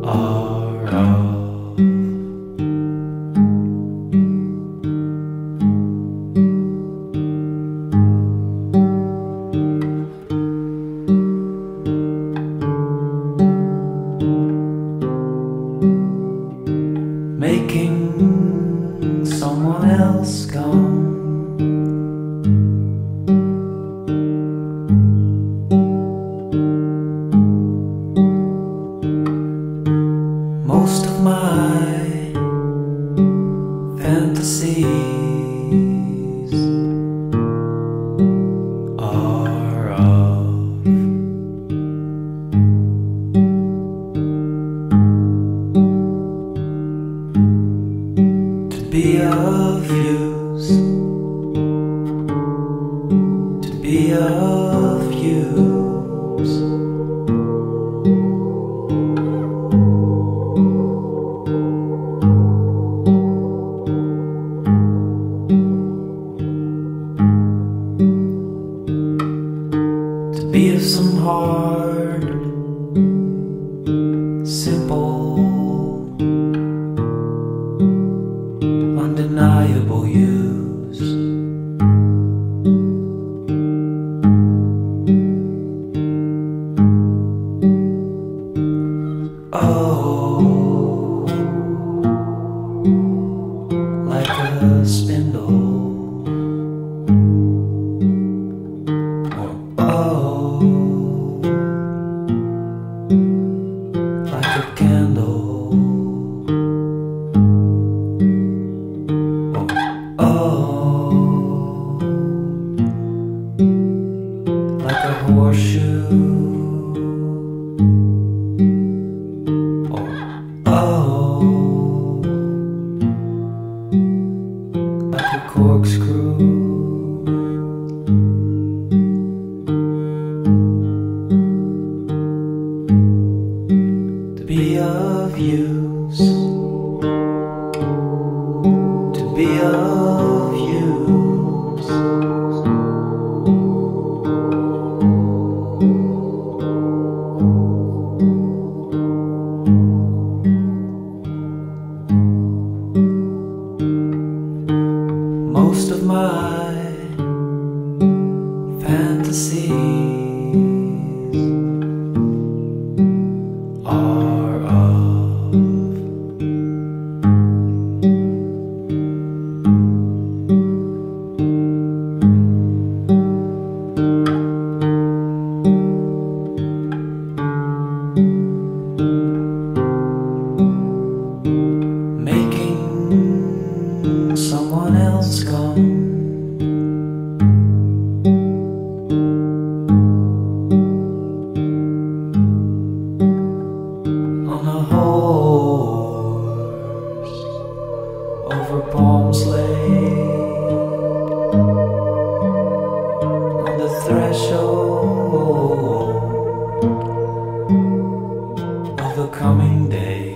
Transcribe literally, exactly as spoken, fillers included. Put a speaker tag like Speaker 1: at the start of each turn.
Speaker 1: are of. Making someone else come. Most of my fantasies are of. To be of use, to be of use. To be of some hard, simple, undeniable use. Oh, like a spindle. Or oh, like a candle. Oh, like a horseshoe. Or oh, like a corkscrew. To be of use, to be of use. Most of my fantasies are of. Making someone else come. On a horse over palms laid, on the threshold of the coming day.